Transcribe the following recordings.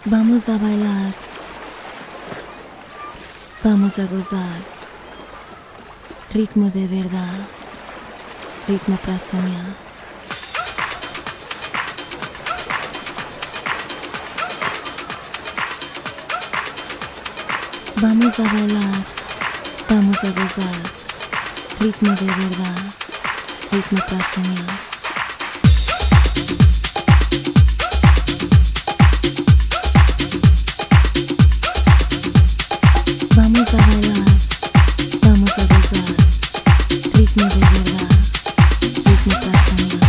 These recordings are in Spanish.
Vamos a bailar, vamos a gozar, ritmo de verdad, ritmo para soñar. Vamos a bailar, vamos a gozar, ritmo de verdad, ritmo para soñar. Vamos a bailar, vamos a gozar, ritmo de verdad, ritmo para soñar.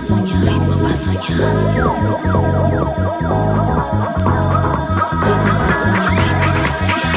soñar, ritmo pa' soñar, ritmo pa' soñar, ritmo pa' soñar.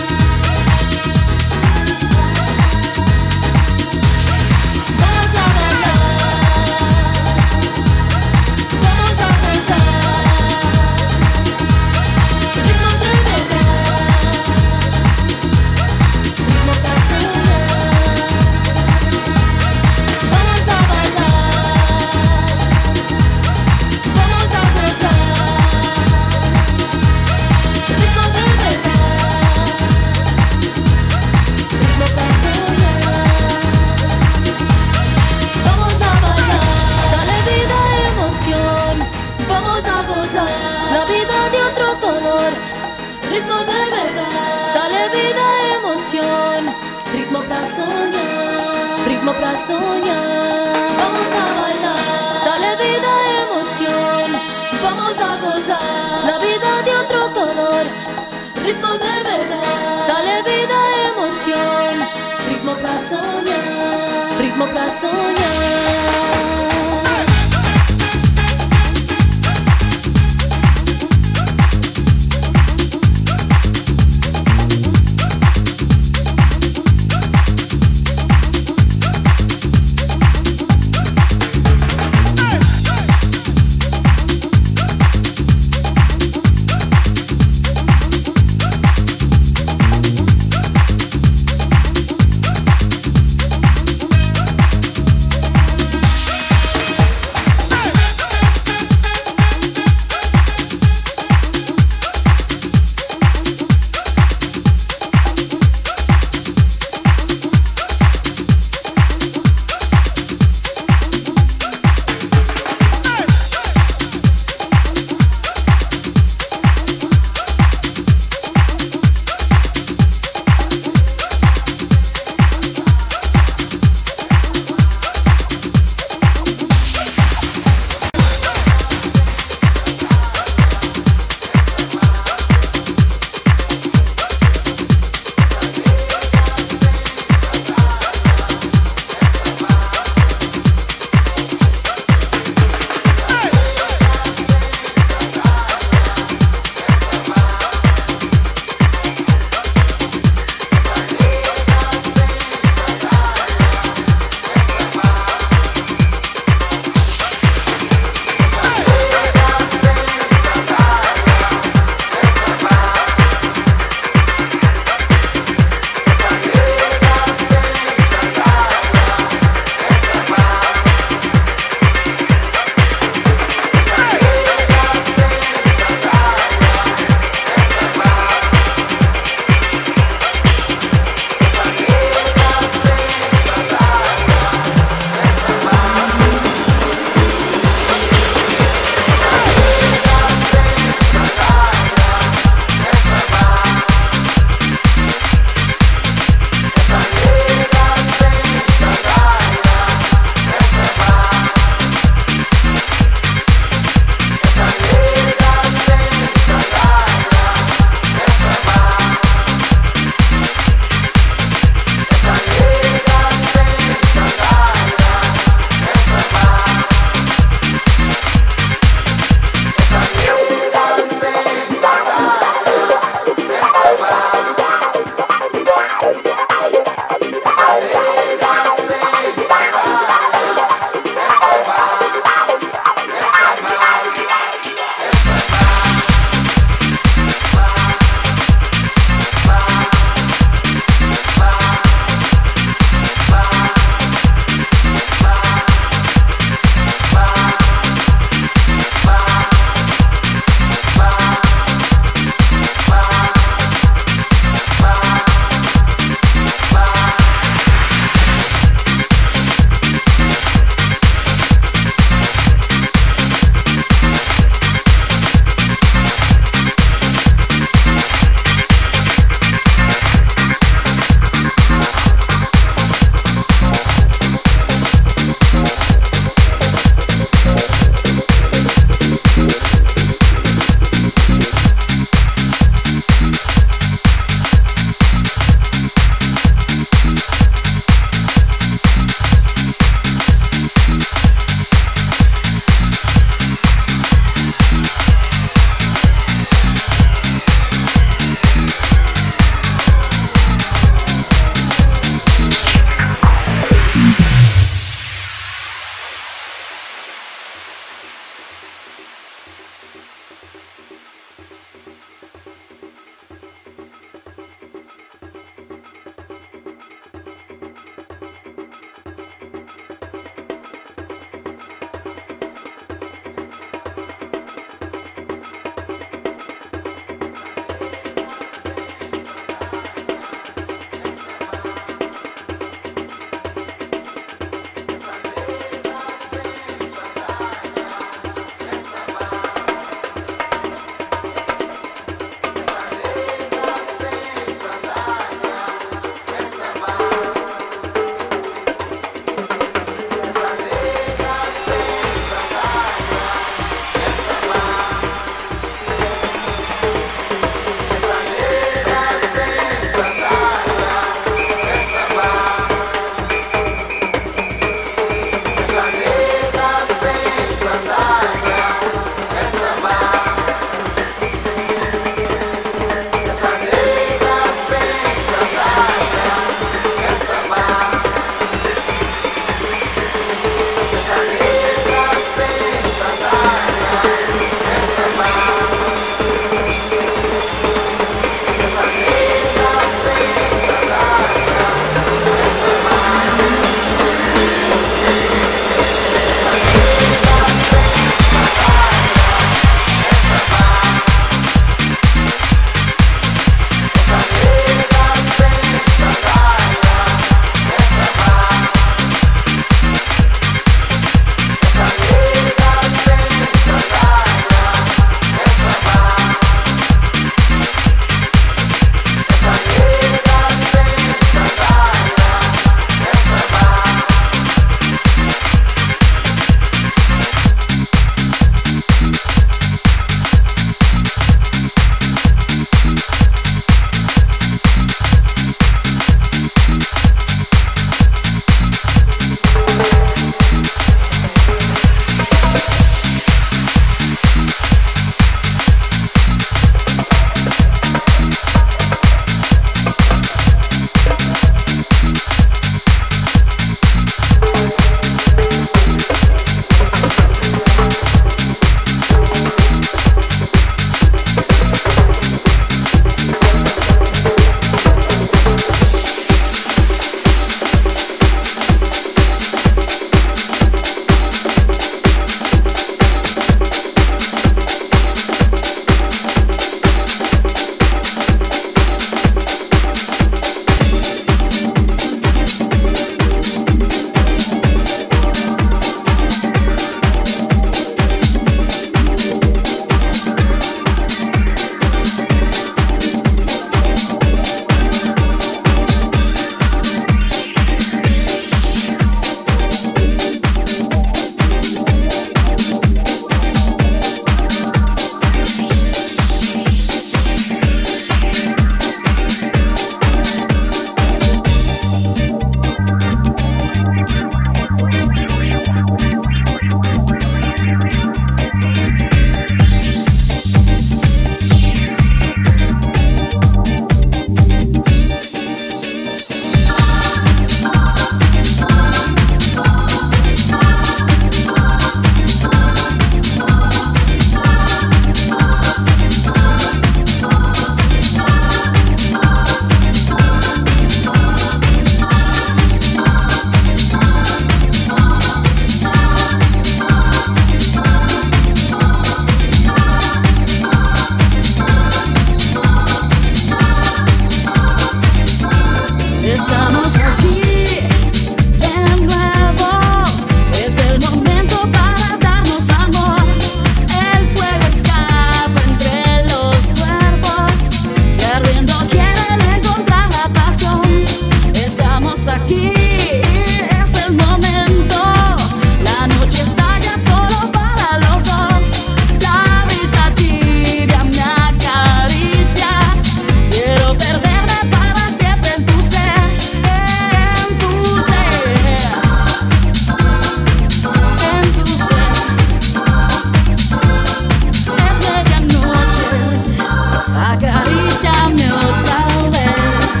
Acaríciame otra vez.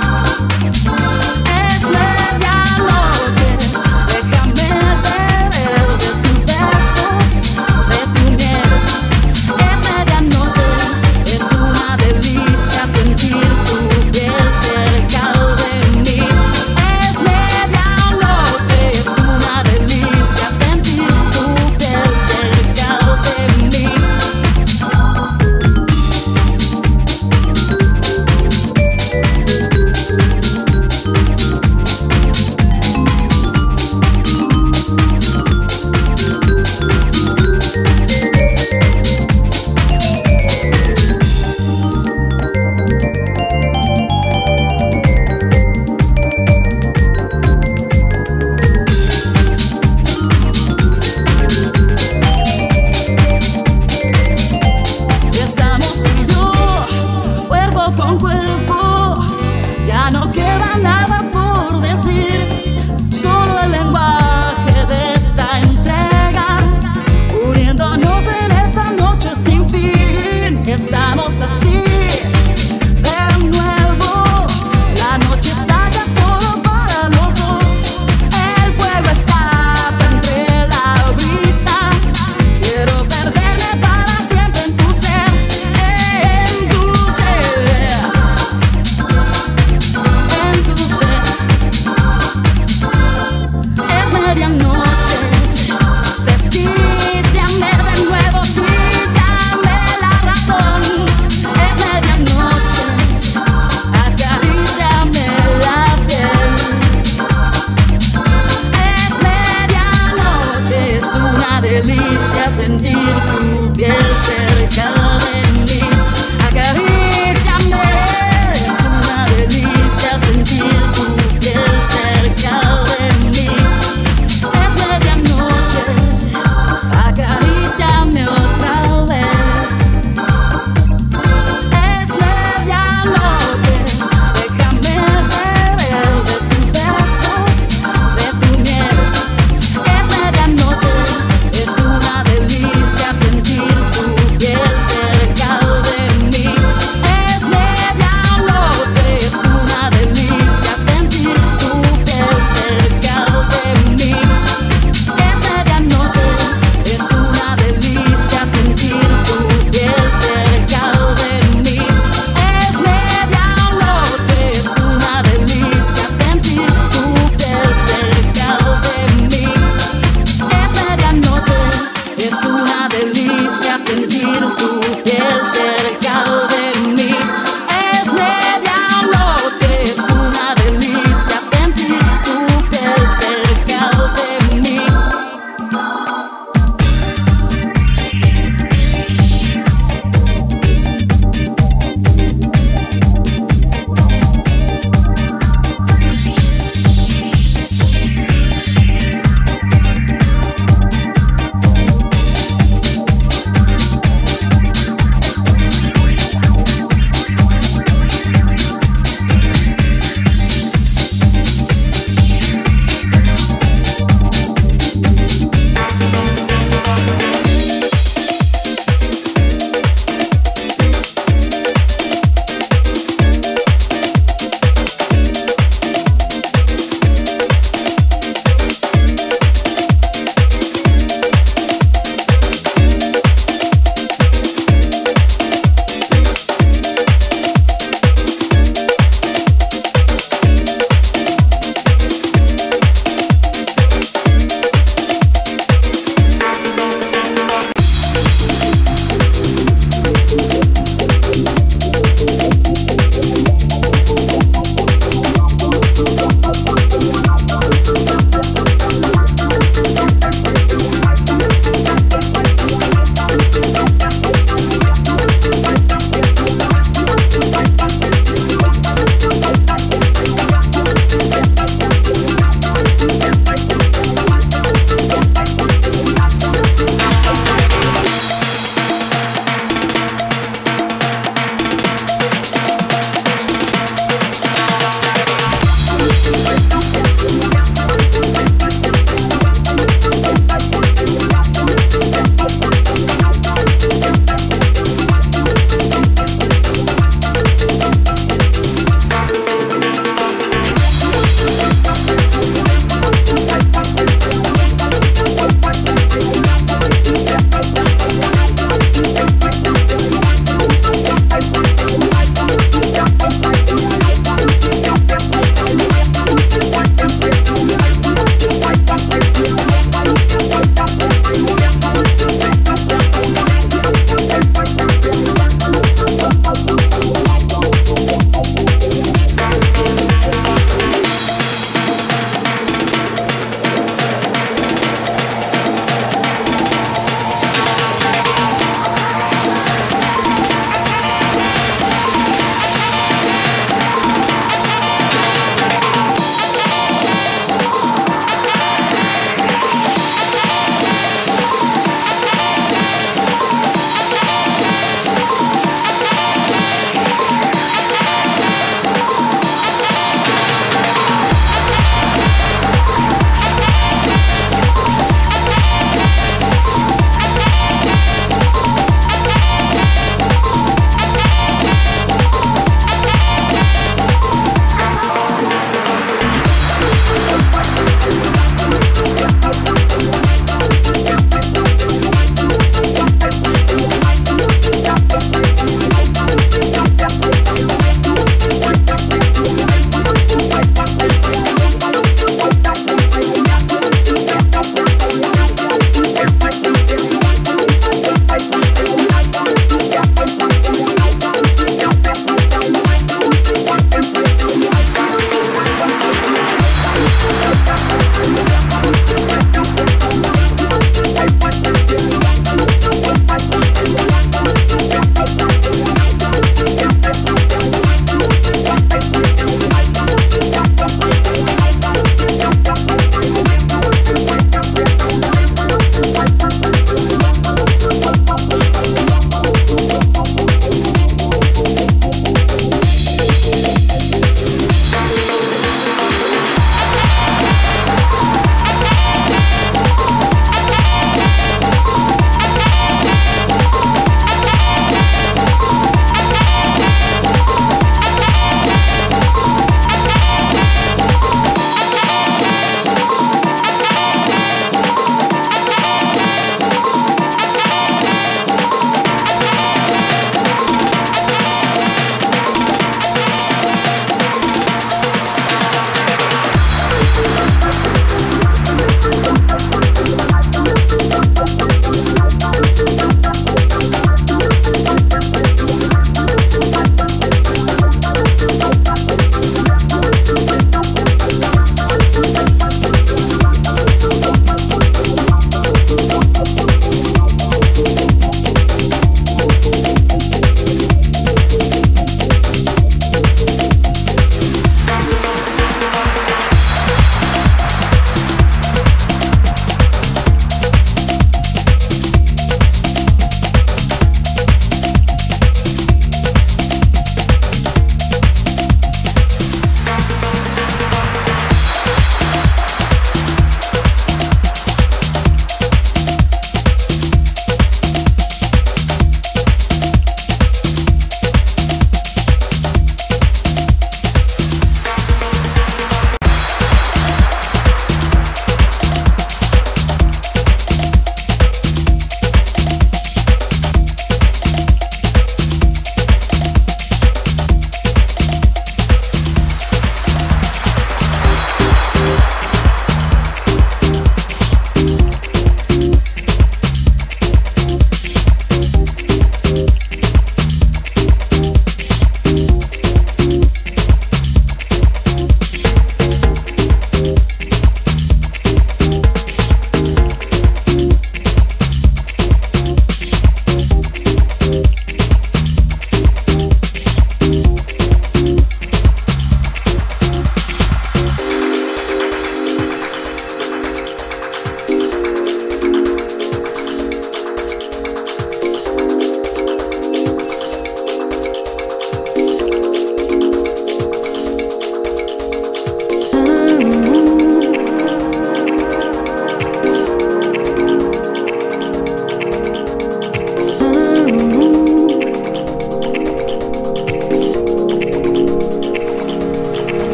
Es medianoche, déjame beber de tus besos, de tu miel. Es medianoche, es una delicia sentir tu piel cerca de mí. Es medianoche, es una delicia sentir tu piel cerca de mí. Estamos tú y yo, cuerpo con cuerpo, ya no queda nada por decir, solo el lenguaje de esta entrega, uniéndonos en esta noche sin fin. Estamos así, de nuevo, la noche está ya solo para los dos, el fuego escapa entre la brisa, quiero perderme para siempre en tu ser, en tu ser, en tu ser.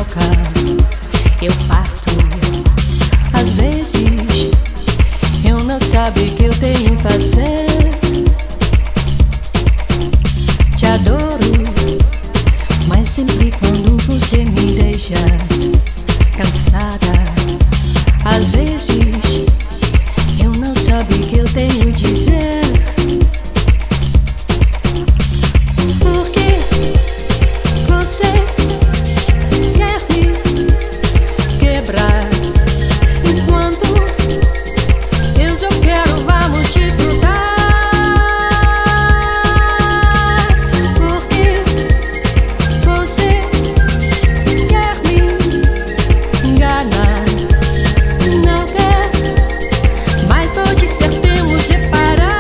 toca, eu parto. Às vezes eu não sabe o que eu tenho que fazer. Te adoro, mas sempre quando você me deixa cansada. Às vezes eu não sabe o que eu tenho que dizer. Porque você quer me quebrar, enquanto eu só quero vamos disputar. Porque você quer me enganar, não quer, mas pode ser temos separar.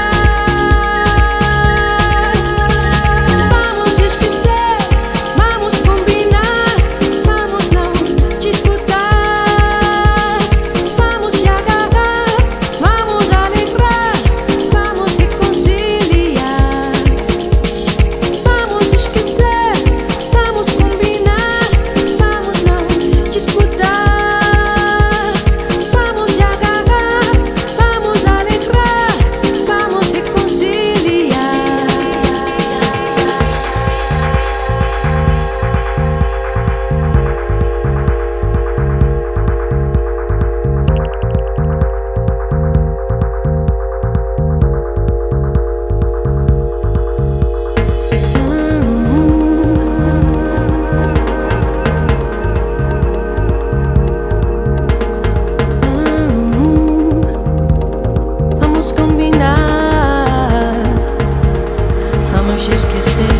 Vamos esquecer, vamos combinar, vamos não disputar. Vamos se agarrar, vamos alegrar, vamos reconciliar. Vamos esquecer, vamos combinar, vamos não disputar. Vamos se agarrar, vamos alegrar, vamos reconciliar. Vamos combinar, vamos esquecer.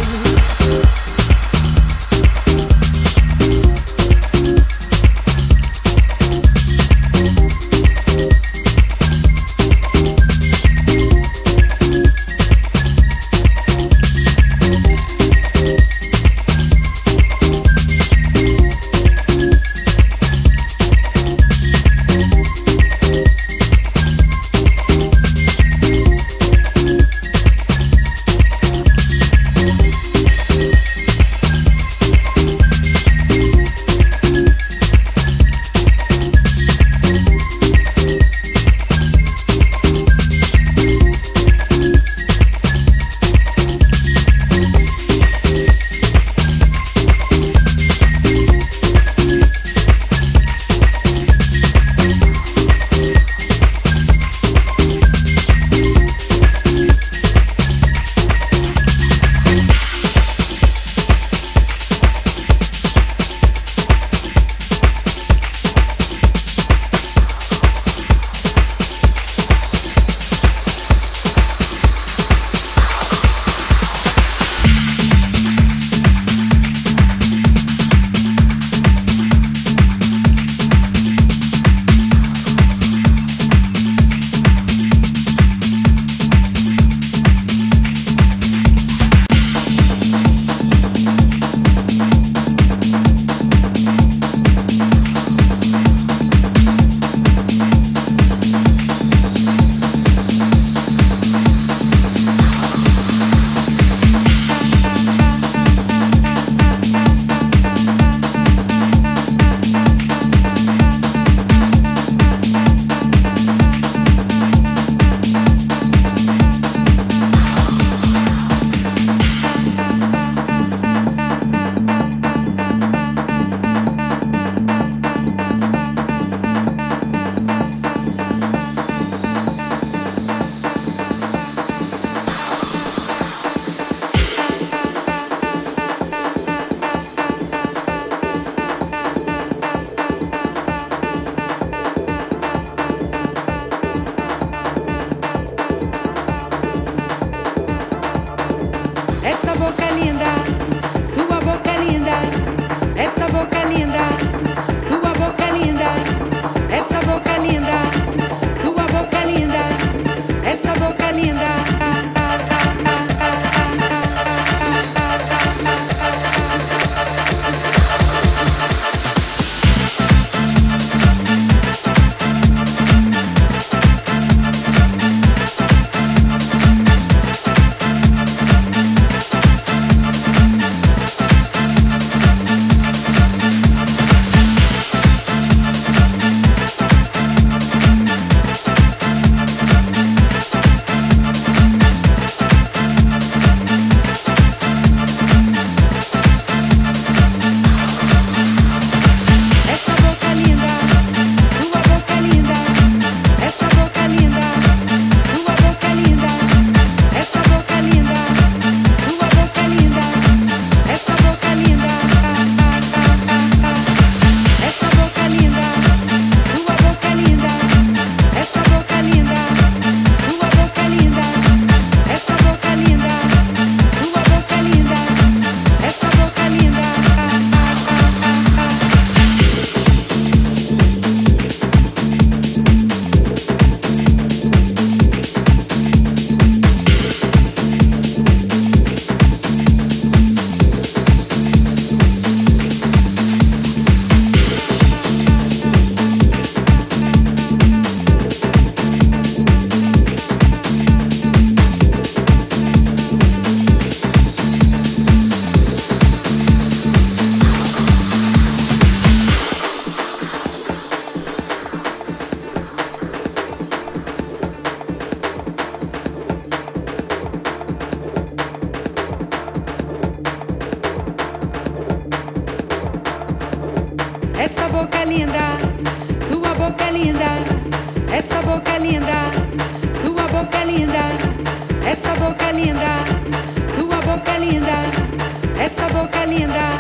boca linda, tua boca linda, essa boca linda, tua boca linda, essa boca linda.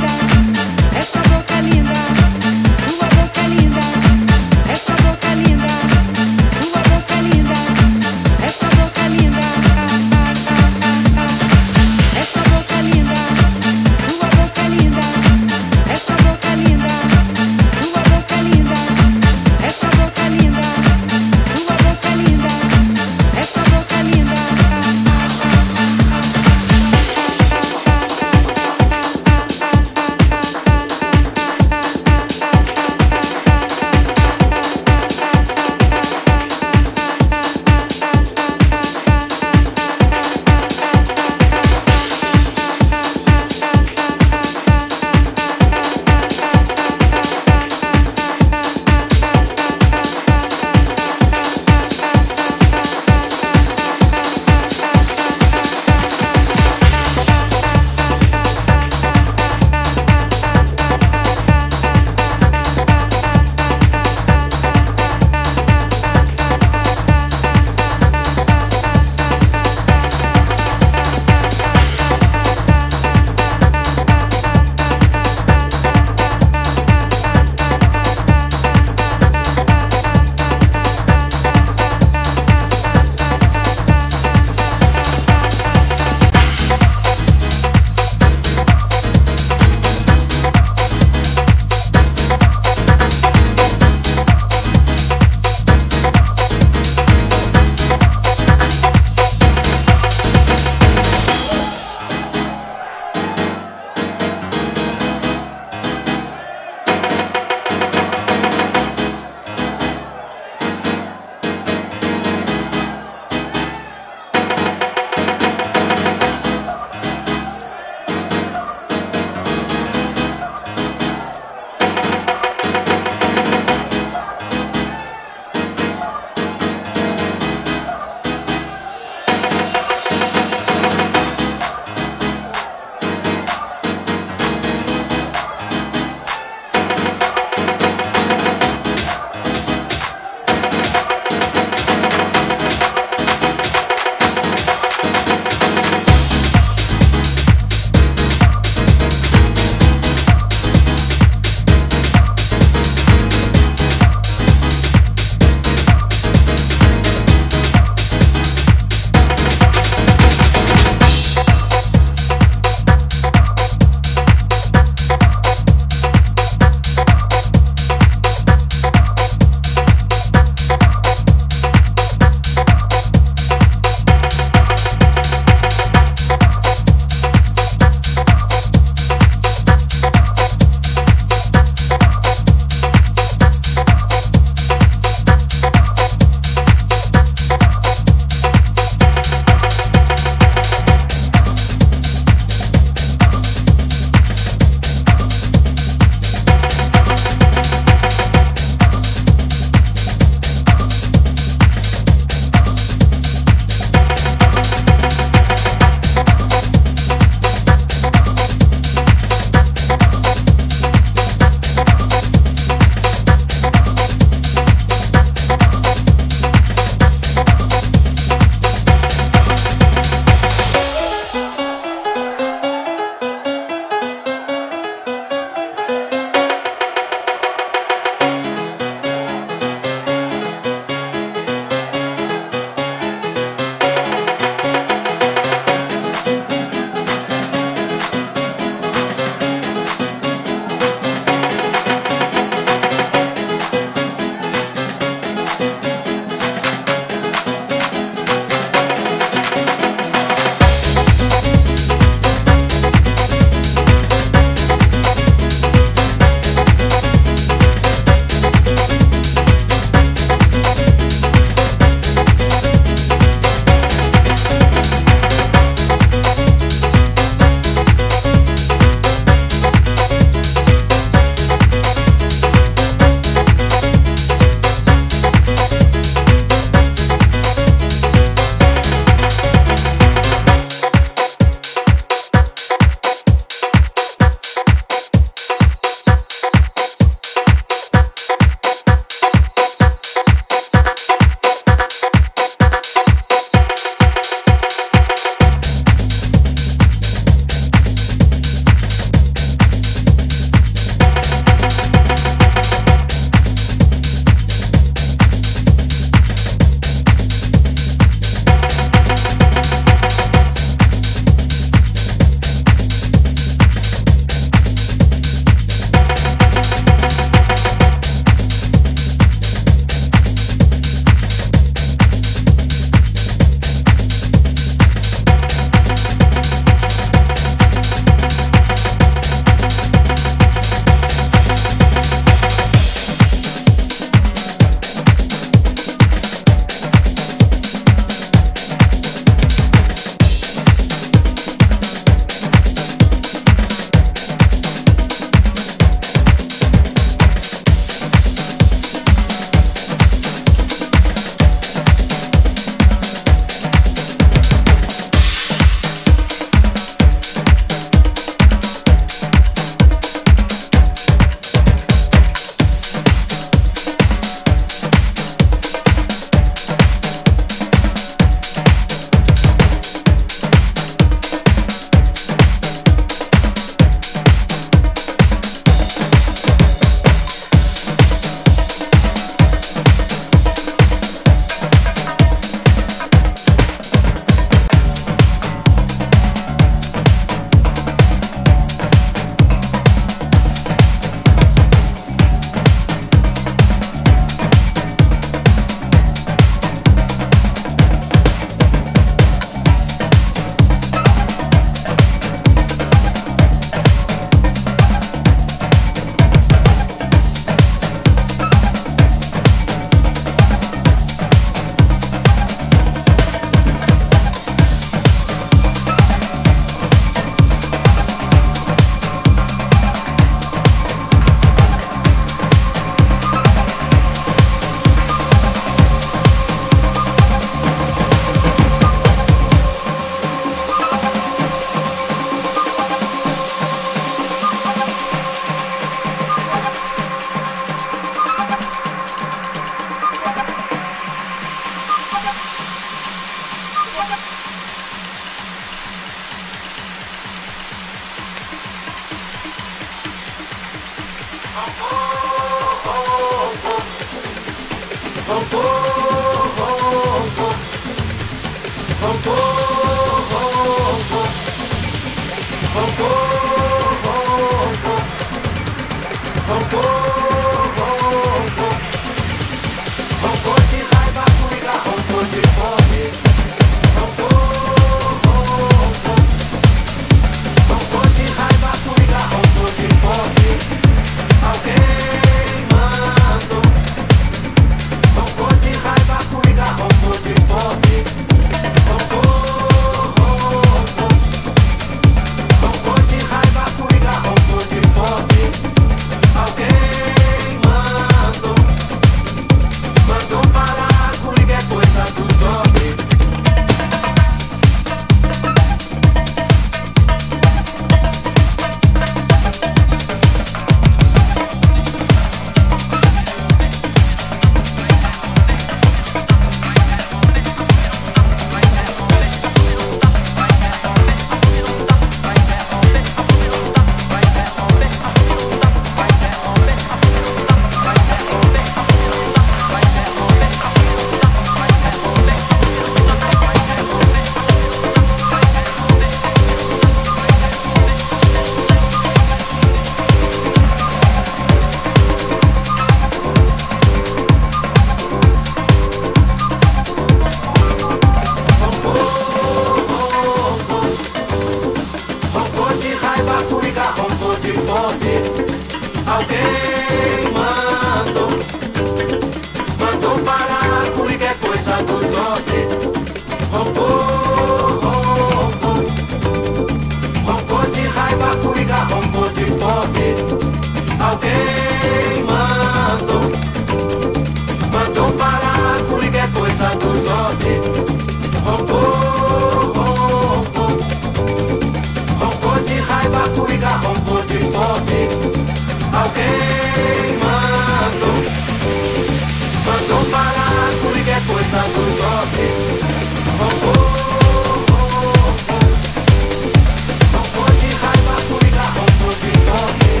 Roncou de raiva, comigo roncou de fome.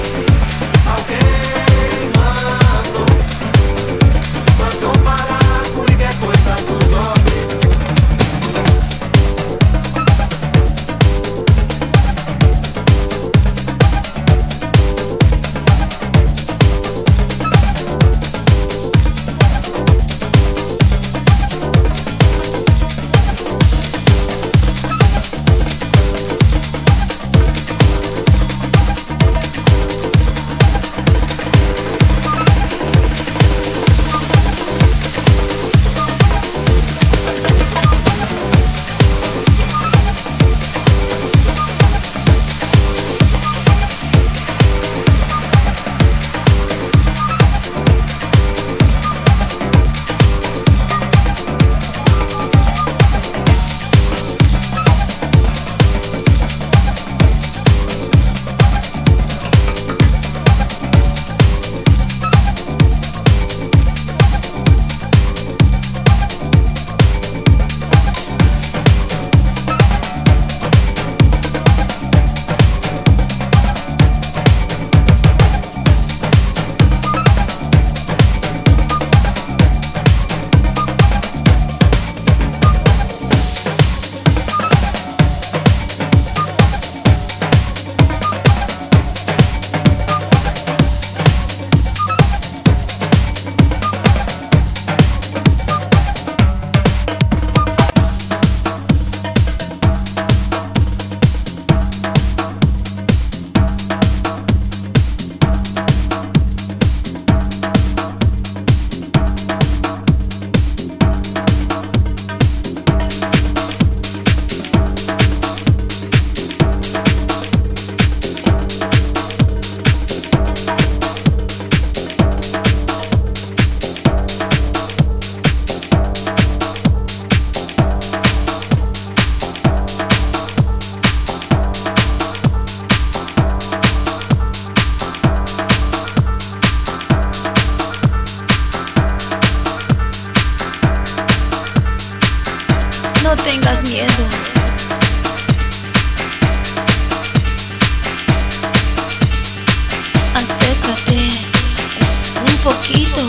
Acércate un poquito.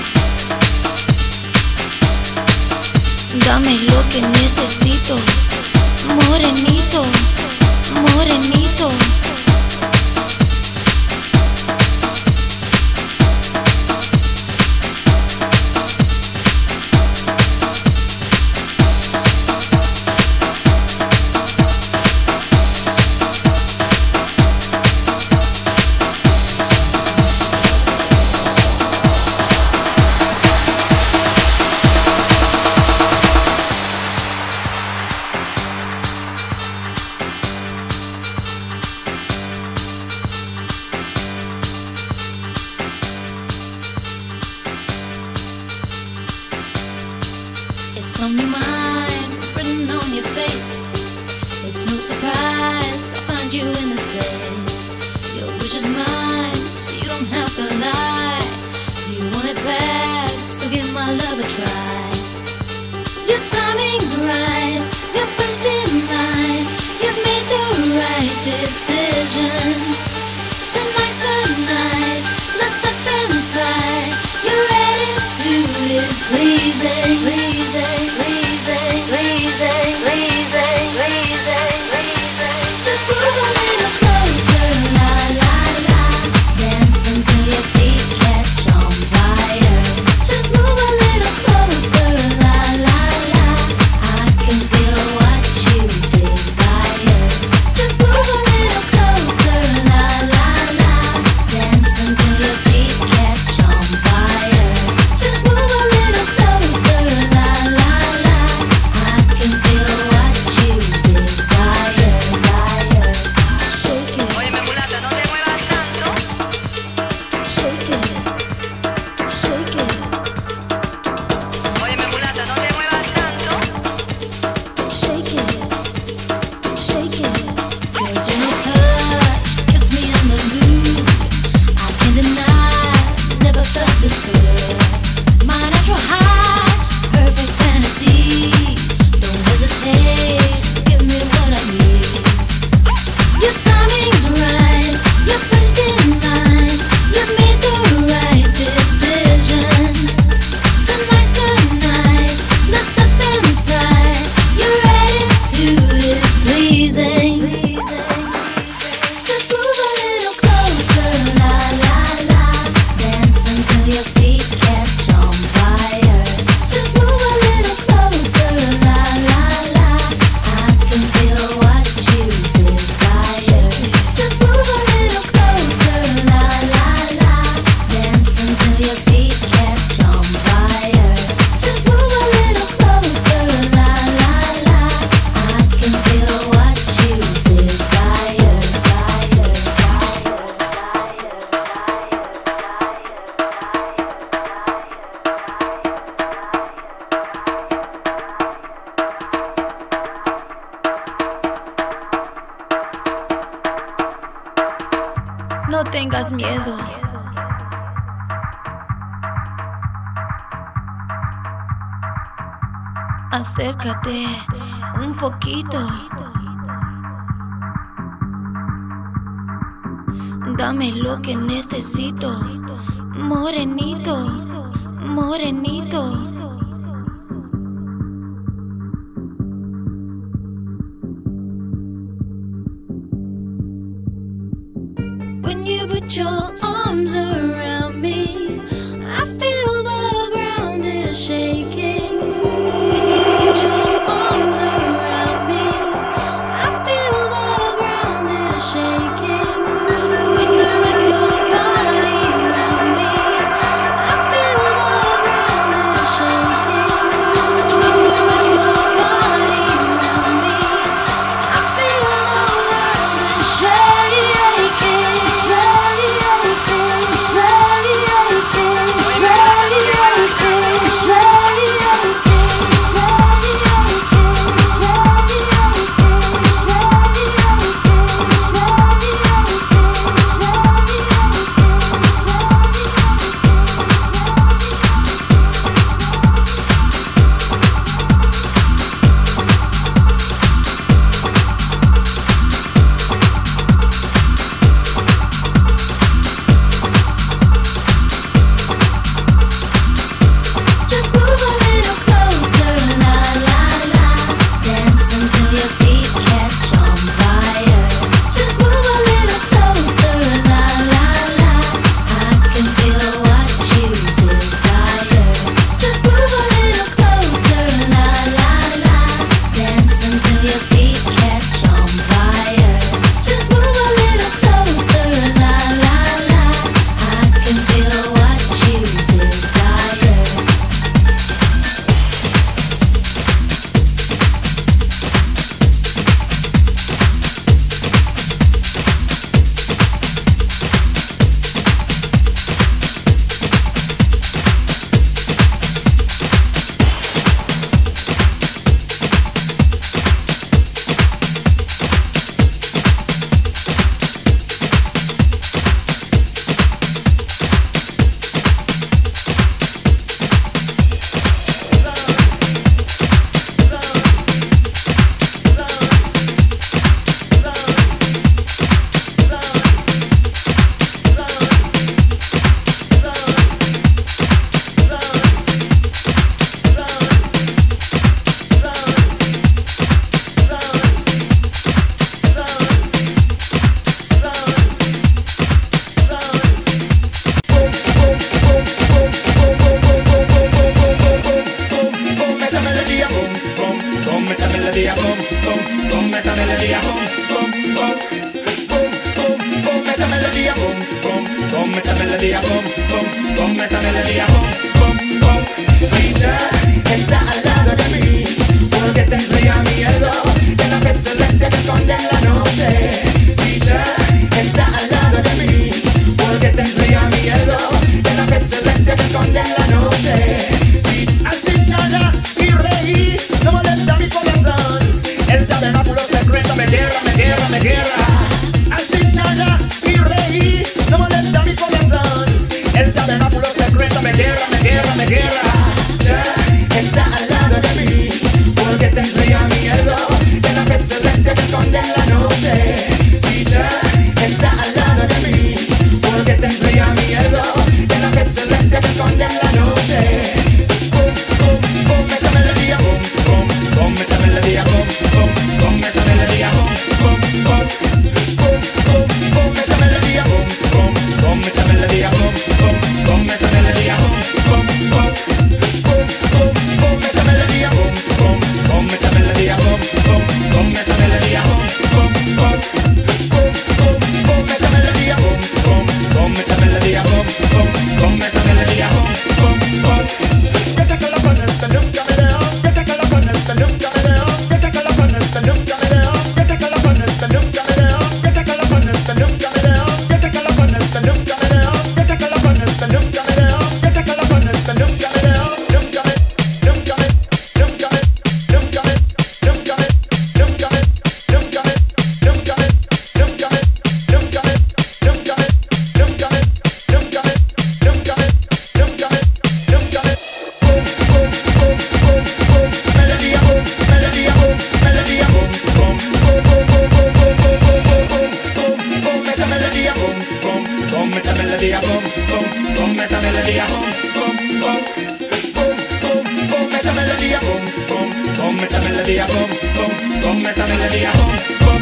Dame lo que necesito. Morenito, morenito. It's on your mind, written on your face. It's no surprise I find you in this place. Your wish is mine, so you don't have to lie. You want it bad, so give my love a try. Your timing's right, you're first in line. You've made the right decision. Tonight's the night, let's step inside. Your attitude is pleasing, pleasing, pleasing, pleasing, pleasing, pleasing, pleasing. Just move a little closer, la la la. Dance until your feet catch on fire. Just move a little closer, la la la. I can feel what you desire. Just move a little closer, la la la. Dance until your feet catch on fire. Just move a little closer, la la la. I can feel what you desire, desire. Shake it. Óyeme, mulata, no te muevas tanto. Shake it, shake it, Óyeme, mulata, no te muevas tanto. shake it, shake it. Your gentle touch gets me in the mood. I can't deny, never felt this good. My natural high, perfect fantasy. Don't hesitate, give me what I need. Your timing's right, you're first in line. You've made the right decision. Tonight's the night, let's step inside. Your attitude is pleasing. Just move a little closer, la la la. Dance until your feet catch on fire. Just move a little closer, la la la. I can feel what you desire. Just move a little closer, la la la. Dance until your feet catch on fire. Just move a little closer, la la la. I can feel what you desire, desire, No tengas miedo. Acércate un poquito. Dame lo que necesito. Morenito, morenito. When you put your arms around me, I feel the ground is shaking. When you put your arms around me, I feel the ground is shaking. When you wrap your body around me, I feel the ground is shaking. When you wrap your body around me, I feel the world is shaking. melodía, con esa melodía, con. Si ya está al lado de mí, porque tendría miedo de la pestilencia que esconde en la noche. Si ya está al lado de mí, porque tendría miedo de la pestilencia que esconde en la noche. Si así chaya y reí, no molesta mi corazón. El tabernáculo secreto me guerra, me guerra, me guerra. Así chaya y reí, no molesta mi corazón. El tabernáculo secreto me guerra, me guerra, me guerra. Ya está al lado de mí, porque tendría miedo de la pestilencia que esconde en la noche. Si ya está al lado de mí, porque tendría miedo de la pestilencia que esconde en la noche. Con esa melodía, con esa melodía, con esa melodía, con esa melodía, con esa melodía, con esa melodía, con esa melodía, con esa melodía, con esa melodía, con esa melodía, con esa melodía, con esa melodía, que se cola con esta nunca me dejo, que se cola con esta nunca me dejo, que se cola con esta nunca me dejo, que se cola con esta nunca me dejo, que se cola con esta nunca me dejo, que se cola con esta nunca me dejo, que se cola con esta nunca me dejo, que se cola con esta nunca me dejo, nunca me, nunca me, nunca me, nunca me, nunca me, nunca me, nunca me, nunca me, nunca me, nunca me, nunca me, nunca me, nunca me, nunca me, nunca me, nunca me. Melodía, melodía, melodía, con esa melodía, con esa melodía, con esa melodía, con esa melodía, con esa melodía, con esa melodía, con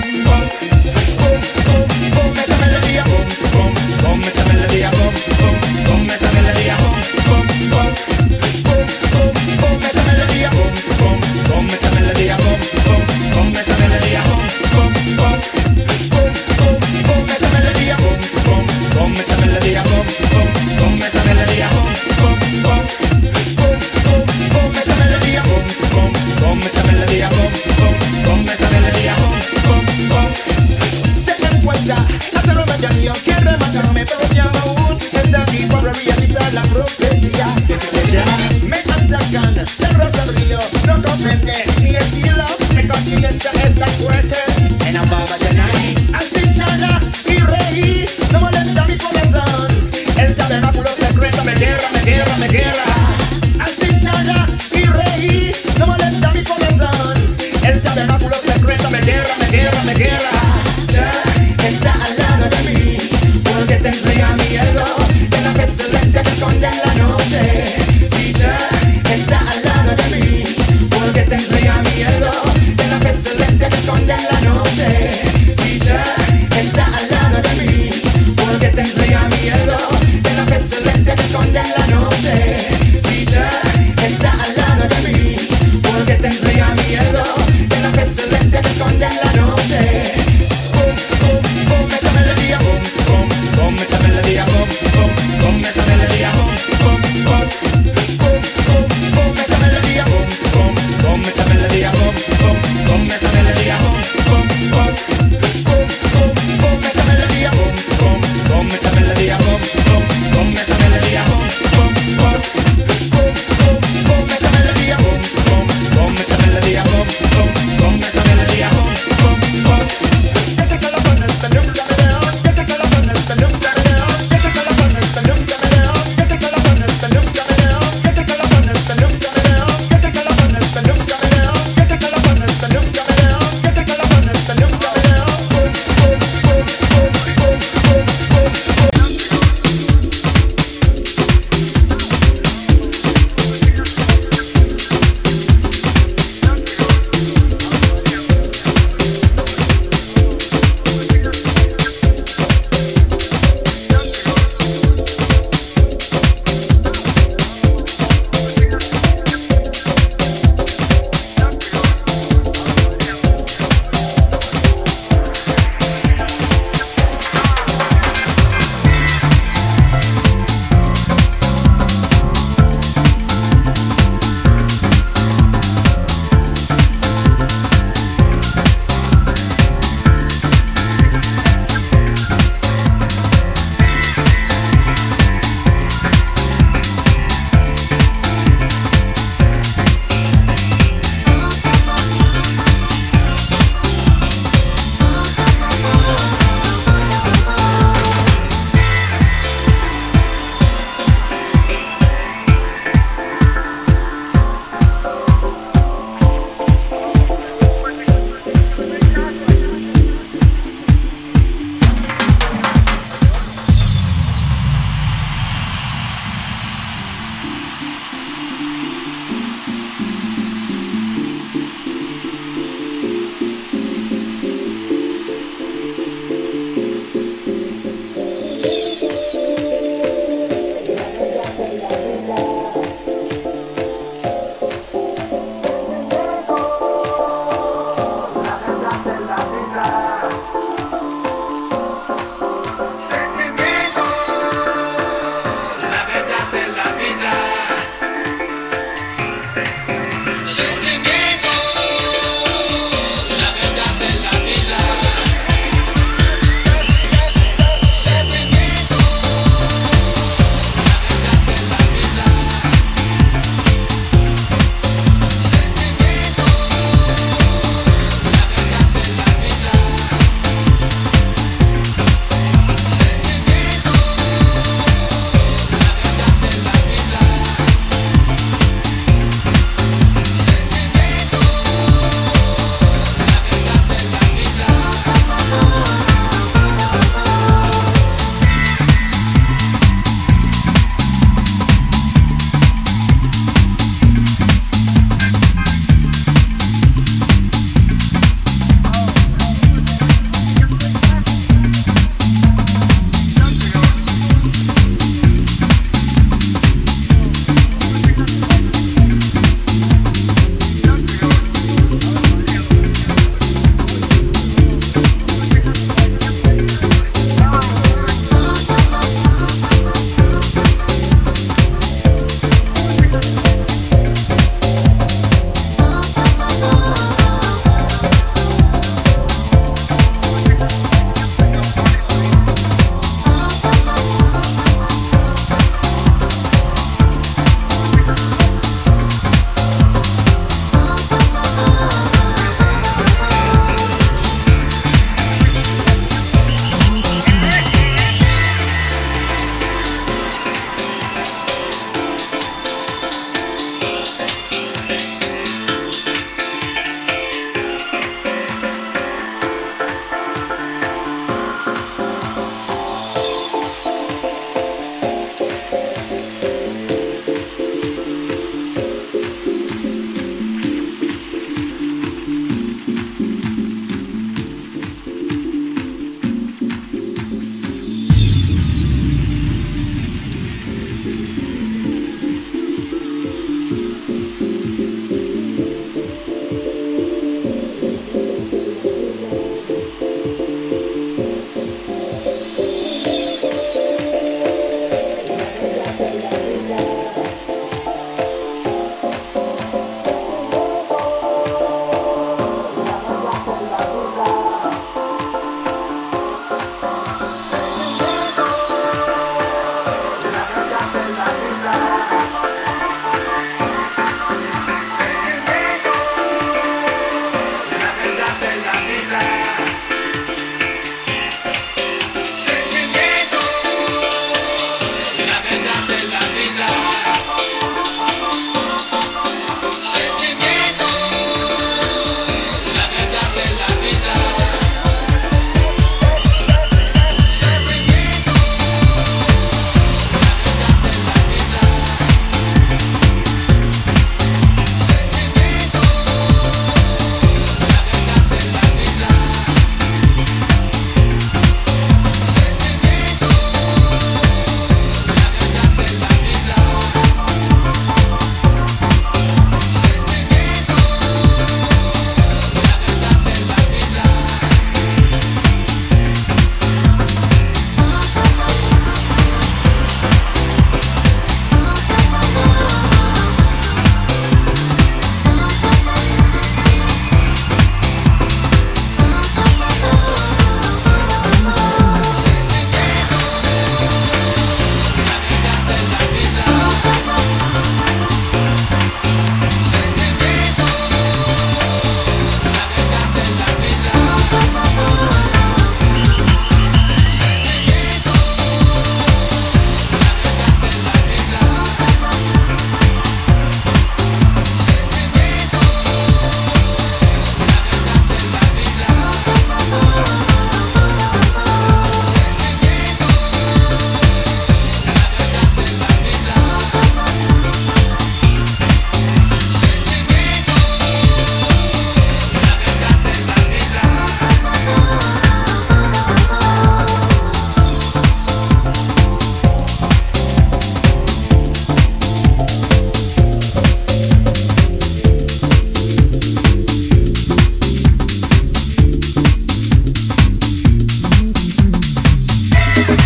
esa melodía, con esa melodía, con esa melodía, con esa melodía, con esa melodía, con esa melodía, con esa melodía, con esa melodía, con esa melodía, con esa melodía, con esa melodía, con esa melodía, se me encuentra hace un año, quiere matarme, pero si aún está aquí para realizar la profecía que se llama. Me atacan del rosario, no comprende mi estilo, mi conciencia está fuerte en la baba de nadie. Así chaya y reí, no molesta mi corazón. El tabernáculo secreto me guerra, me guerra, me guerra. Así chaya y reí, no molesta mi corazón. El tabernáculo secreto me guerra, me guerra, me guerra. Ya está al lado de mí, porque tendría miedo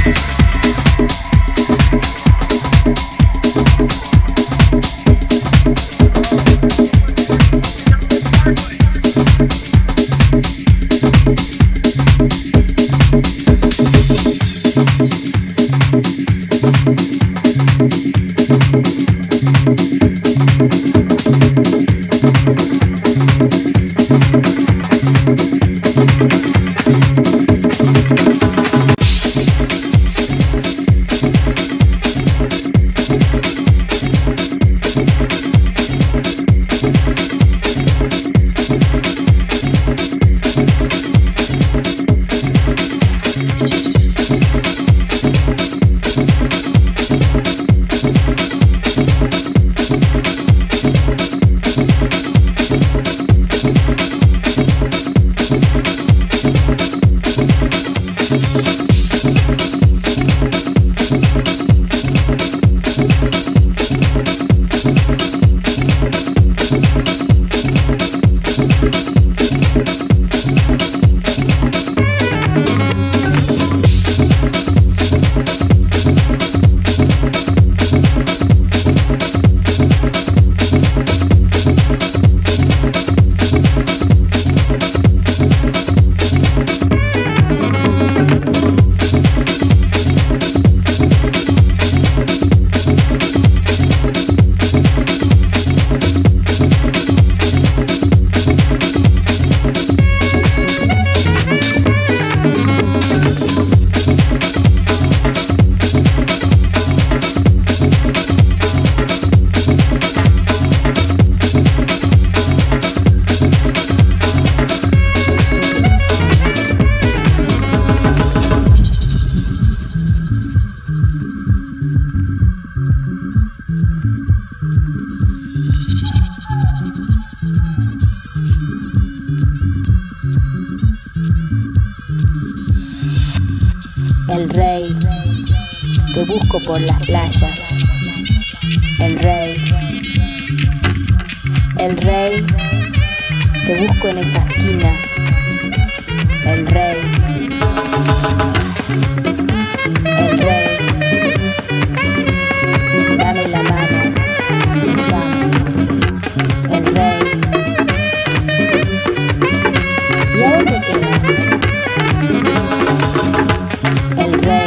El rey, te busco por las playas. El rey, te busco en esa esquina. El rey, dame la mano, besame. El rey, ¿y a dónde queda? El rey,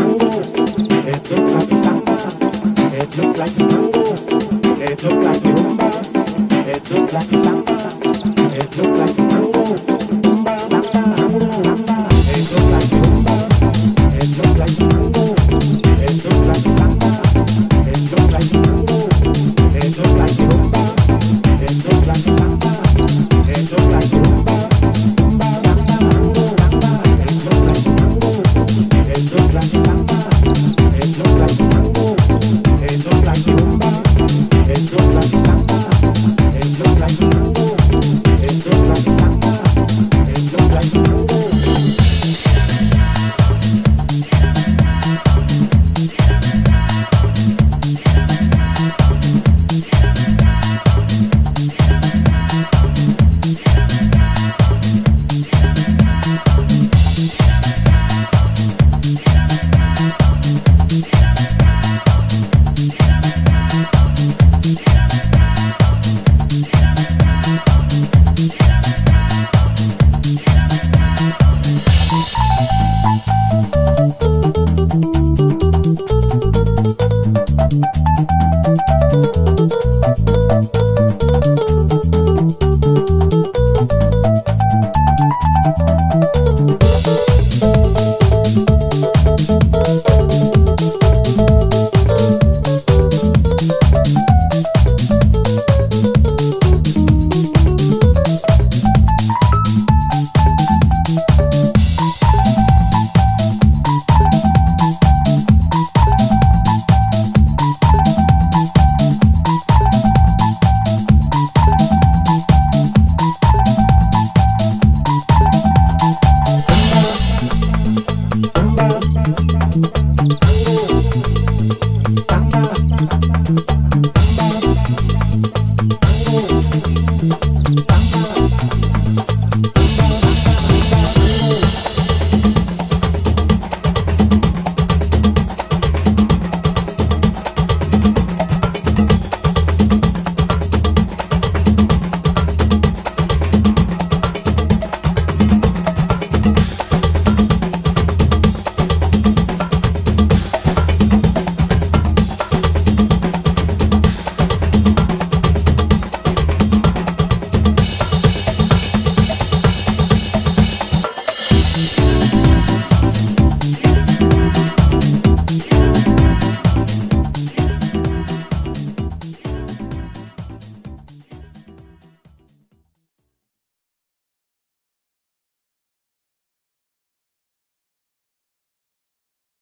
Bamba,